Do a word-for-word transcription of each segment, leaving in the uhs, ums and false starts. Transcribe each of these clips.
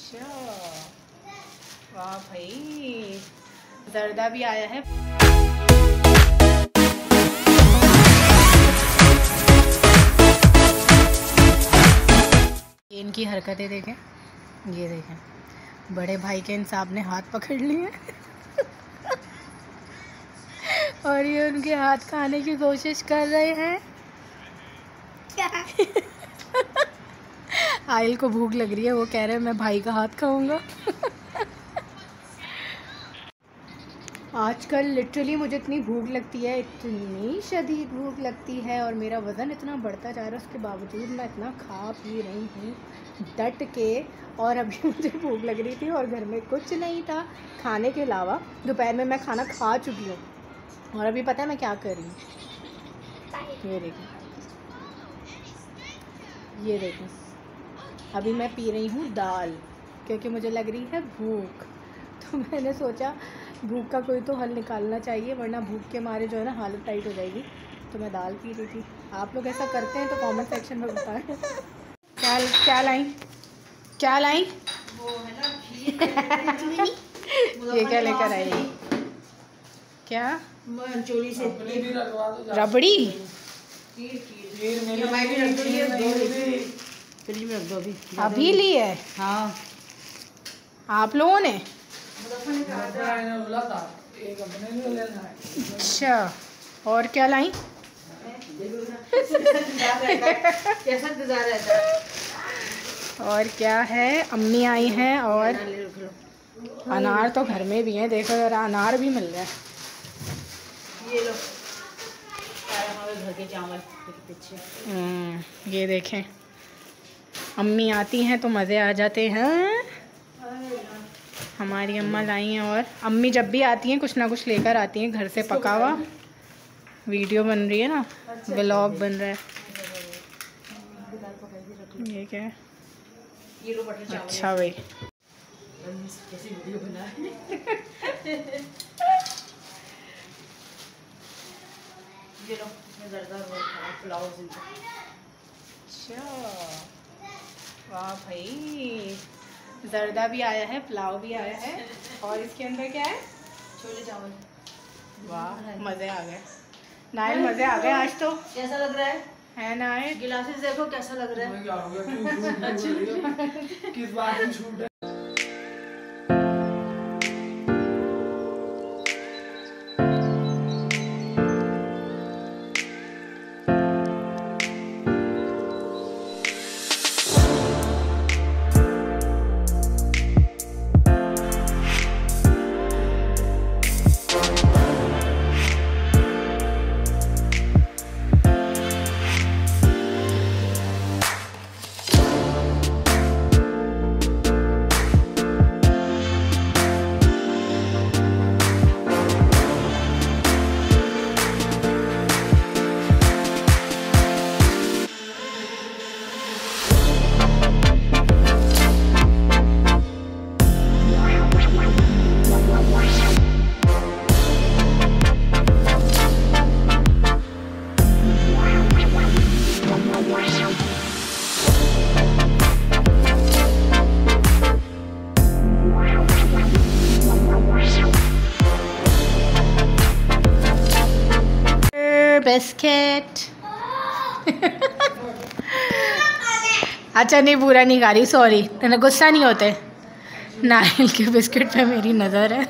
अच्छा, वाह भाई, जर्दा भी आया है। इनकी हरकतें देखें, ये देखें, बड़े भाई के इंसाफ ने हाथ पकड़ लिए और ये उनके हाथ खाने की कोशिश कर रहे हैं। क्या आयल को भूख लग रही है, वो कह रहे हैं मैं भाई का हाथ खाऊंगा। आजकल लिटरली मुझे इतनी भूख लगती है, इतनी शदीद भूख लगती है, और मेरा वज़न इतना बढ़ता जा रहा है, उसके बावजूद मैं इतना खा पी रही हूँ डट के। और अभी मुझे भूख लग रही थी और घर में कुछ नहीं था खाने के अलावा। दोपहर में मैं खाना खा चुकी हूँ और अभी पता है मैं क्या कर रही हूँ। ये देखें, ये देखें, अभी मैं पी रही हूँ दाल क्योंकि मुझे लग रही है भूख। तो मैंने सोचा भूख का कोई तो हल निकालना चाहिए, वरना भूख के मारे जो है ना हालत टाइट हो जाएगी। तो मैं दाल पी रही थी। आप लोग ऐसा करते हैं तो कमेंट सेक्शन में बताएं। क्या क्या लाई क्या लाई वो है ना ये क्या लेकर आई? क्या चोरी से रबड़ी? अभी ली है? हाँ, आप लोगों ने? अच्छा, और क्या लाई? कैसा इंतजार रहता है? और क्या है, अम्मी आई हैं और अनार तो घर में भी हैं, देखो जरा अनार भी मिल रहा है। ये लो हमारे घर के चावल पीछे। ये देखें, अम्मी आती हैं तो मज़े आ जाते हैं। हमारी अम्मा लाई हैं, और अम्मी जब भी आती हैं कुछ ना कुछ लेकर आती हैं घर से पका हुआ। वीडियो बन रही है ना, व्लॉग बन रहा है। ये क्या है? अच्छा भाई, अच्छा, वाह भाई, जर्दा भी आया है, पुलाव भी आया है, और इसके अंदर क्या है? छोले चावल। वाह, मज़े आ गए नायल, मज़े आ गए आज तो। कैसा लग रहा है है नायल? गिलासेस देखो कैसा लग रहा है। किस बात की छूट है? बिस्किट। अच्छा नहीं, पूरा नहीं खा रही, सॉरी। तेने गुस्सा नहीं होते? नारियल के बिस्किट पे मेरी नज़र है।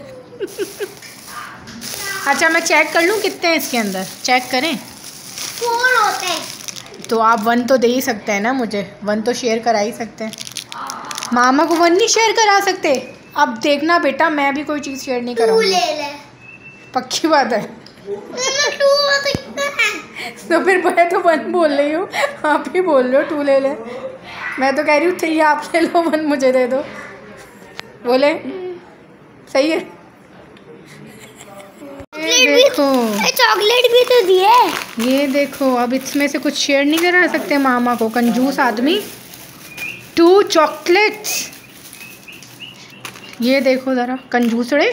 अच्छा मैं चेक कर लूँ कितने हैं इसके अंदर, चेक करें? फोर होते हैं। तो आप वन तो दे ही सकते हैं ना मुझे, वन तो शेयर करा ही सकते हैं। मामा को वन नहीं शेयर करा सकते? अब देखना बेटा, मैं भी कोई चीज़ शेयर नहीं करूँगी। ले ले। पक्की बात है। तो फिर मैं तो वन बोल रही हूँ, आप ही बोल रहे हो टू ले ले। मैं तो कह रही हूँ थ्री आप ले लो, वन मुझे दे दो। बोले सही है। ये देखो, चॉकलेट भी तो दिए। ये देखो, अब इसमें से कुछ शेयर नहीं करा सकते मामा को, कंजूस आदमी। टू चॉकलेट्स, ये देखो ज़रा कंजूसड़े।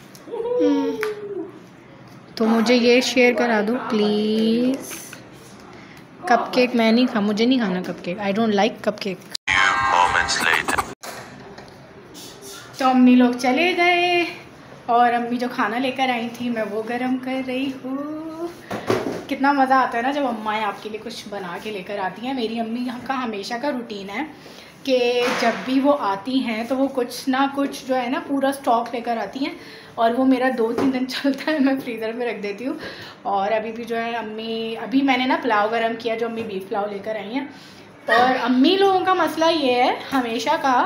तो मुझे ये शेयर करा दो प्लीज़। कपकेक मैं नहीं खा, मुझे नहीं खाना cupcake. I don't like cupcake. तो अम्मी लोग चले गए और अम्मी जो खाना लेकर आई थी मैं वो गरम कर रही हूँ। कितना मज़ा आता है ना जब अम्माएँ आपके लिए कुछ बना के लेकर आती हैं। मेरी अम्मी का हमेशा का रूटीन है कि जब भी वो आती हैं तो वो कुछ ना कुछ जो है ना पूरा स्टॉक लेकर आती हैं और वो मेरा दो तीन दिन चलता है, मैं फ्रीज़र में रख देती हूँ। और अभी भी जो है अम्मी, अभी मैंने ना पुलाव गरम किया, जो अम्मी बीफ पुलाव लेकर आई हैं। और अम्मी लोगों का मसला ये है हमेशा का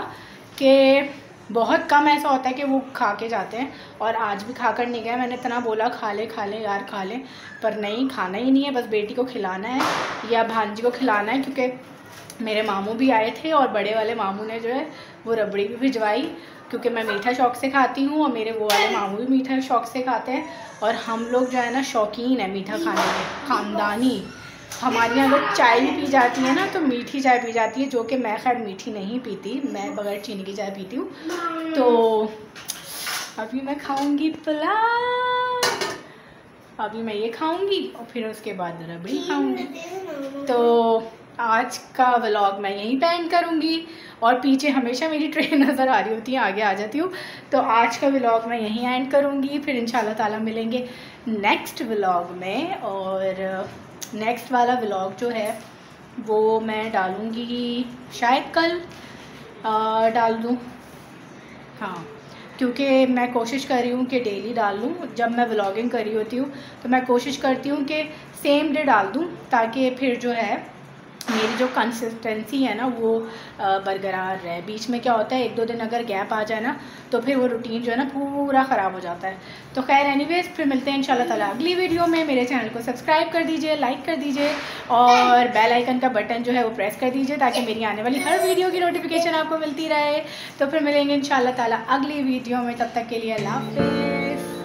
कि बहुत कम ऐसा होता है कि वो खा के जाते हैं, और आज भी खाकर नहीं गए। मैंने इतना बोला खा ले खा ले यार खा ले, पर नहीं, खाना ही नहीं है, बस बेटी को खिलाना है या भांजी को खिलाना है। क्योंकि मेरे मामू भी आए थे और बड़े वाले मामू ने जो है वो रबड़ी भी भिजवाई, क्योंकि मैं मीठा शौक़ से खाती हूँ और मेरे वो वाले मामू भी मीठा शौक़ से खाते हैं। और हम लोग जो है ना शौकीन है मीठा खाने के, ख़ानदानी। हमारे यहाँ अगर चाय भी पी जाती है ना तो मीठी चाय पी जाती है, जो कि मैं खैर मीठी नहीं पीती, मैं बगैर चीनी की चाय पीती हूँ। तो अभी मैं खाऊंगी पुलाव, अभी मैं ये खाऊंगी और फिर उसके बाद रबड़ी खाऊंगी। तो आज का व्लॉग मैं यहीं पे एंड करूँगी, और पीछे हमेशा मेरी ट्रेन नज़र आ रही होती है, आगे आ जाती हूँ। तो आज का व्लॉग मैं यहीं एंड करूँगी, फिर इंशाल्लाह ताला मिलेंगे नेक्स्ट व्लॉग में। और नेक्स्ट वाला व्लॉग जो है वो मैं डालूँगी शायद कल डाल दूँ, हाँ, क्योंकि मैं कोशिश कर रही हूँ कि डेली डाल लूँ। जब मैं व्लॉगिंग कर रही होती हूँ तो मैं कोशिश करती हूँ कि सेम डे डाल दूँ, ताकि फिर जो है मेरी जो कंसिस्टेंसी है ना वो बरकरार रहे। बीच में क्या होता है, एक दो दिन अगर गैप आ जाए ना तो फिर वो रूटीन जो है ना पूरा ख़राब हो जाता है। तो खैर एनीवेज, फिर मिलते हैं इंशाल्लाह ताला अगली वीडियो में। मेरे चैनल को सब्सक्राइब कर दीजिए, लाइक कर दीजिए और बेल आइकन का बटन जो है वो प्रेस कर दीजिए, ताकि मेरी आने वाली हर वीडियो की नोटिफिकेशन आपको मिलती रहे। तो फिर मिलेंगे इंशाल्लाह ताला अगली वीडियो में, तब तक के लिए अल्लाह हाफ़िज़।